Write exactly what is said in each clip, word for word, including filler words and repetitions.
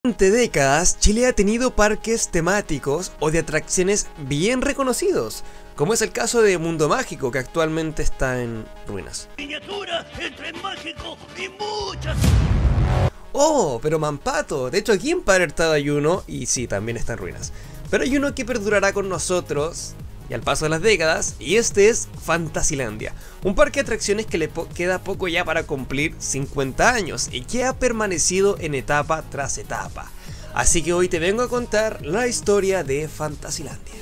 Durante décadas, Chile ha tenido parques temáticos o de atracciones bien reconocidos, como es el caso de Mundo Mágico, que actualmente está en ruinas. Miniatura entre mágico y muchas. Oh, pero Mampato, de hecho aquí en Padre Hurtado hay uno, y sí, también está en ruinas. Pero hay uno que perdurará con nosotros, y al paso de las décadas, y este es Fantasilandia, un parque de atracciones que le po queda poco ya para cumplir cincuenta años, y que ha permanecido en etapa tras etapa. Así que hoy te vengo a contar la historia de Fantasilandia.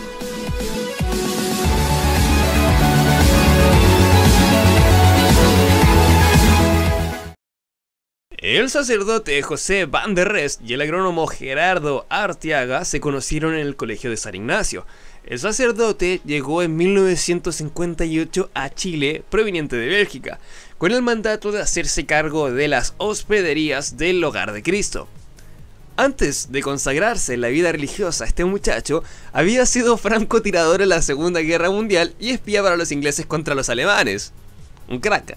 El sacerdote José Van der Rest y el agrónomo Gerardo Arteaga se conocieron en el colegio de San Ignacio. El sacerdote llegó en mil novecientos cincuenta y ocho a Chile, proveniente de Bélgica, con el mandato de hacerse cargo de las hospederías del Hogar de Cristo. Antes de consagrarse en la vida religiosa, este muchacho había sido francotirador en la Segunda Guerra Mundial y espía para los ingleses contra los alemanes. Un crack.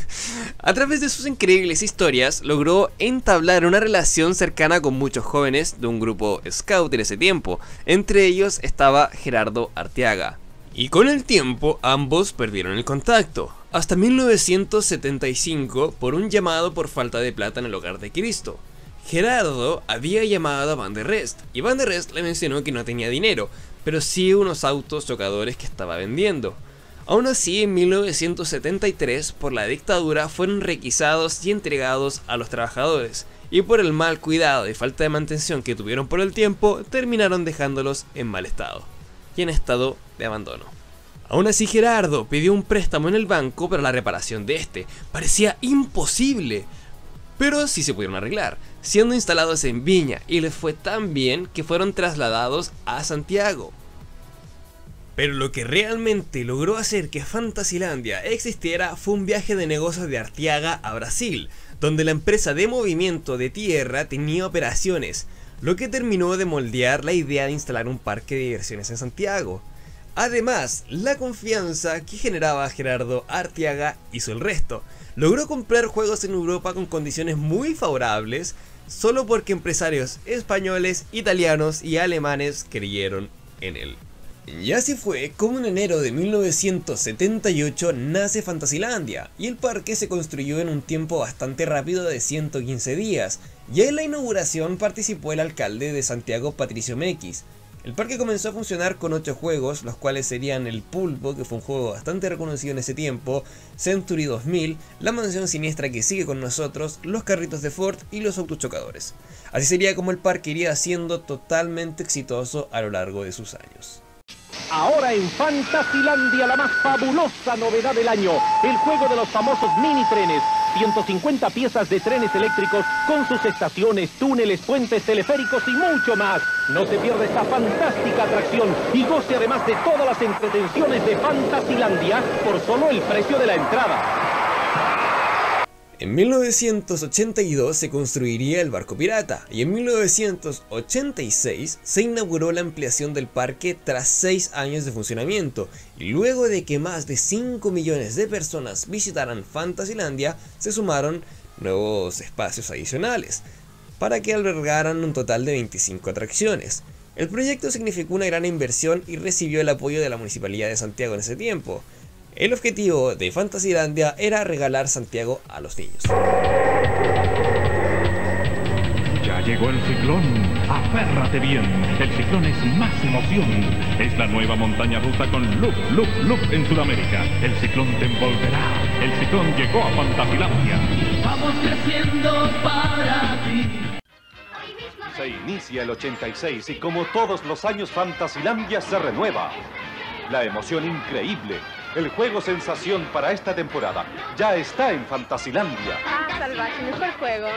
A través de sus increíbles historias logró entablar una relación cercana con muchos jóvenes de un grupo scout en ese tiempo. Entre ellos estaba Gerardo Arteaga. Y con el tiempo ambos perdieron el contacto, hasta mil novecientos setenta y cinco por un llamado por falta de plata en el Hogar de Cristo. Gerardo había llamado a Van der Rest y Van der Rest le mencionó que no tenía dinero, pero sí unos autos chocadores que estaba vendiendo. Aún así, en mil novecientos setenta y tres, por la dictadura, fueron requisados y entregados a los trabajadores, y por el mal cuidado y falta de mantención que tuvieron por el tiempo, terminaron dejándolos en mal estado, y en estado de abandono. Aún así, Gerardo pidió un préstamo en el banco para la reparación de este. Parecía imposible, pero sí se pudieron arreglar, siendo instalados en Viña, y les fue tan bien que fueron trasladados a Santiago. Pero lo que realmente logró hacer que Fantasilandia existiera fue un viaje de negocios de Arteaga a Brasil, donde la empresa de movimiento de tierra tenía operaciones, lo que terminó de moldear la idea de instalar un parque de diversiones en Santiago. Además, la confianza que generaba Gerardo Arteaga hizo el resto. Logró comprar juegos en Europa con condiciones muy favorables, solo porque empresarios españoles, italianos y alemanes creyeron en él. Y así fue como en enero de mil novecientos setenta y ocho nace Fantasilandia, y el parque se construyó en un tiempo bastante rápido de ciento quince días, y en la inauguración participó el alcalde de Santiago, Patricio Mequis. El parque comenzó a funcionar con ocho juegos, los cuales serían el Pulpo, que fue un juego bastante reconocido en ese tiempo, Century dos mil, la mansión siniestra que sigue con nosotros, los carritos de Ford y los autochocadores. Así sería como el parque iría siendo totalmente exitoso a lo largo de sus años. Ahora en Fantasilandia, la más fabulosa novedad del año, el juego de los famosos mini trenes, ciento cincuenta piezas de trenes eléctricos con sus estaciones, túneles, puentes, teleféricos y mucho más. No se pierda esta fantástica atracción y goce además de todas las entretenciones de Fantasilandia por solo el precio de la entrada. En mil novecientos ochenta y dos se construiría el barco pirata, y en mil novecientos ochenta y seis se inauguró la ampliación del parque tras seis años de funcionamiento, y luego de que más de cinco millones de personas visitaran Fantasilandia, se sumaron nuevos espacios adicionales, para que albergaran un total de veinticinco atracciones. El proyecto significó una gran inversión y recibió el apoyo de la Municipalidad de Santiago en ese tiempo. El objetivo de Fantasilandia era regalar Santiago a los niños. Ya llegó el ciclón, aférrate bien, el ciclón es más emoción. Es la nueva montaña rusa con Loop, Loop, Loop en Sudamérica. El ciclón te envolverá, el ciclón llegó a Fantasilandia. Vamos creciendo para ti. Se inicia el ochenta y seis y como todos los años Fantasilandia se renueva. La emoción increíble, el juego sensación para esta temporada, ya está en Fantasilandia. Ah, salvaje, mejor juego.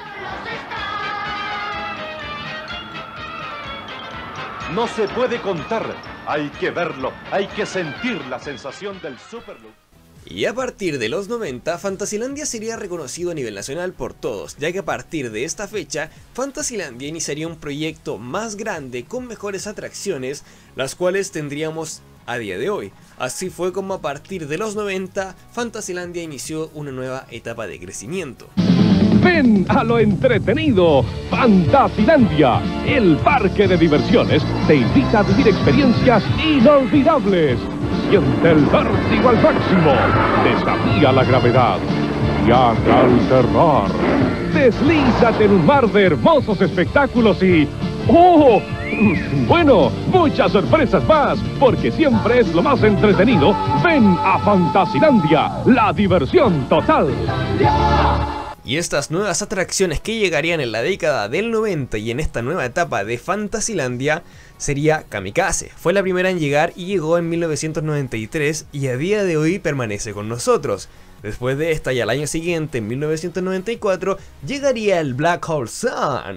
No se puede contar, hay que verlo, hay que sentir la sensación del Super Loop. Y a partir de los noventa, Fantasilandia sería reconocido a nivel nacional por todos, ya que a partir de esta fecha, Fantasilandia iniciaría un proyecto más grande con mejores atracciones, las cuales tendríamos a día de hoy. Así fue como a partir de los noventa, Fantasilandia inició una nueva etapa de crecimiento. Ven a lo entretenido. Fantasilandia, el parque de diversiones, te invita a vivir experiencias inolvidables. Siente el vértigo al máximo. Desafía la gravedad. Viaja al terror. Deslízate en un mar de hermosos espectáculos y... ¡oh! Bueno, muchas sorpresas más, porque siempre es lo más entretenido. Ven a Fantasilandia, la diversión total. Y estas nuevas atracciones que llegarían en la década del noventa y en esta nueva etapa de Fantasilandia sería Kamikaze. Fue la primera en llegar y llegó en mil novecientos noventa y tres y a día de hoy permanece con nosotros. Después de esta y al año siguiente, en mil novecientos noventa y cuatro, llegaría el Black Hole Sun.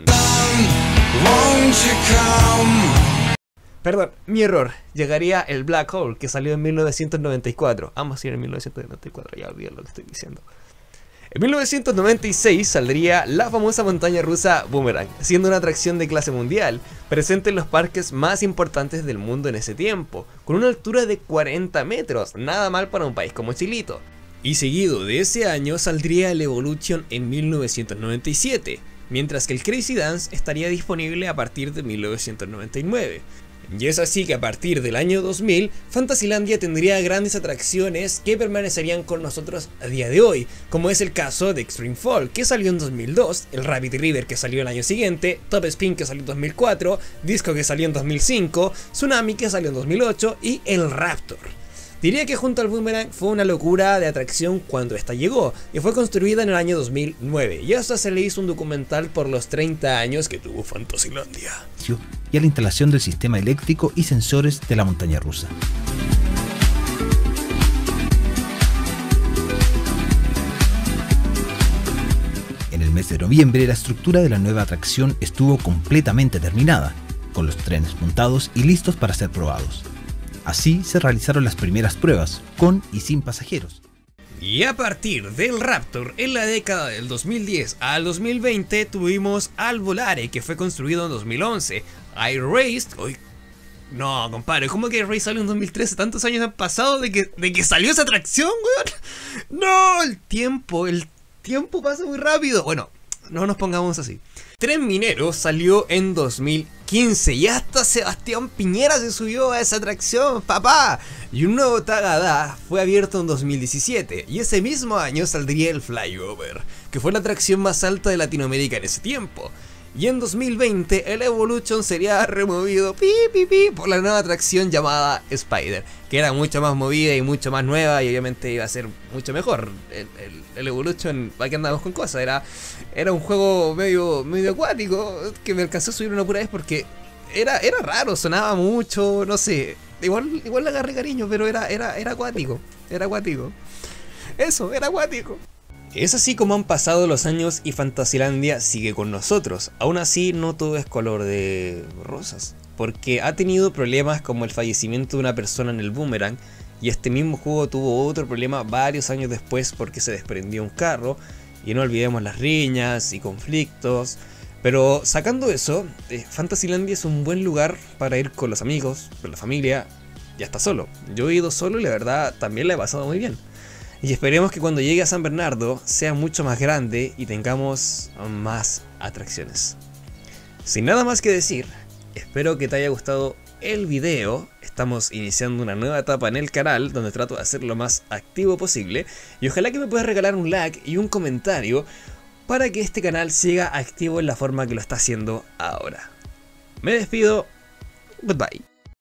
Perdón, mi error. Llegaría el Black Hole, que salió en mil novecientos noventa y cuatro. Ambos sí en mil novecientos noventa y cuatro, ya olvidé lo que estoy diciendo. En mil novecientos noventa y seis saldría la famosa montaña rusa Boomerang, siendo una atracción de clase mundial, presente en los parques más importantes del mundo en ese tiempo, con una altura de cuarenta metros, nada mal para un país como Chilito. Y seguido de ese año saldría el Evolution en mil novecientos noventa y siete, mientras que el Crazy Dance estaría disponible a partir de mil novecientos noventa y nueve. Y es así que a partir del año dos mil, Fantasilandia tendría grandes atracciones que permanecerían con nosotros a día de hoy, como es el caso de Extreme Fall, que salió en dos mil dos, el Rabbit River, que salió el año siguiente, Top Spin, que salió en dos mil cuatro, Disco, que salió en dos mil cinco, Tsunami, que salió en dos mil ocho, y el Raptor. Diría que junto al Boomerang fue una locura de atracción cuando esta llegó, y fue construida en el año dos mil nueve, y hasta se le hizo un documental por los treinta años que tuvo Fantasilandia. Y a la instalación del sistema eléctrico y sensores de la montaña rusa. En el mes de noviembre, la estructura de la nueva atracción estuvo completamente terminada, con los trenes montados y listos para ser probados. Así se realizaron las primeras pruebas, con y sin pasajeros. Y a partir del Raptor, en la década del dos mil diez al dos mil veinte, tuvimos al Volare, que fue construido en dos mil once, iRaced... Uy, no, compadre, ¿cómo que iRaced salió en dos mil trece? ¿Tantos años han pasado de que, de que salió esa atracción, weón? No, el tiempo, el tiempo pasa muy rápido. Bueno, no nos pongamos así. Tren Minero salió en dos mil quince y hasta Sebastián Piñera se subió a esa atracción, papá. Y un nuevo Tagadá fue abierto en dos mil diecisiete y ese mismo año saldría el Flyover, que fue la atracción más alta de Latinoamérica en ese tiempo. Y en dos mil veinte el Evolution sería removido pi, pi, pi, por la nueva atracción llamada Spider, que era mucho más movida y mucho más nueva y obviamente iba a ser mucho mejor. El, el, el Evolution, ¿para qué andamos con cosas? Era, era un juego medio, medio acuático que me alcanzó a subir una pura vez porque era, era raro, sonaba mucho, no sé. Igual, igual le agarré cariño, pero era, era, era acuático, era acuático. Eso, era acuático. Es así como han pasado los años y Fantasilandia sigue con nosotros. Aún así, no todo es color de rosas, porque ha tenido problemas como el fallecimiento de una persona en el Boomerang, y este mismo juego tuvo otro problema varios años después porque se desprendió un carro, y no olvidemos las riñas y conflictos. Pero sacando eso, eh, Fantasilandia es un buen lugar para ir con los amigos, con la familia, y hasta solo. Yo he ido solo y la verdad también la he pasado muy bien. Y esperemos que cuando llegue a San Bernardo sea mucho más grande y tengamos más atracciones. Sin nada más que decir, espero que te haya gustado el video. Estamos iniciando una nueva etapa en el canal donde trato de hacer lo más activo posible. Y ojalá que me puedas regalar un like y un comentario para que este canal siga activo en la forma que lo está haciendo ahora. Me despido. Goodbye.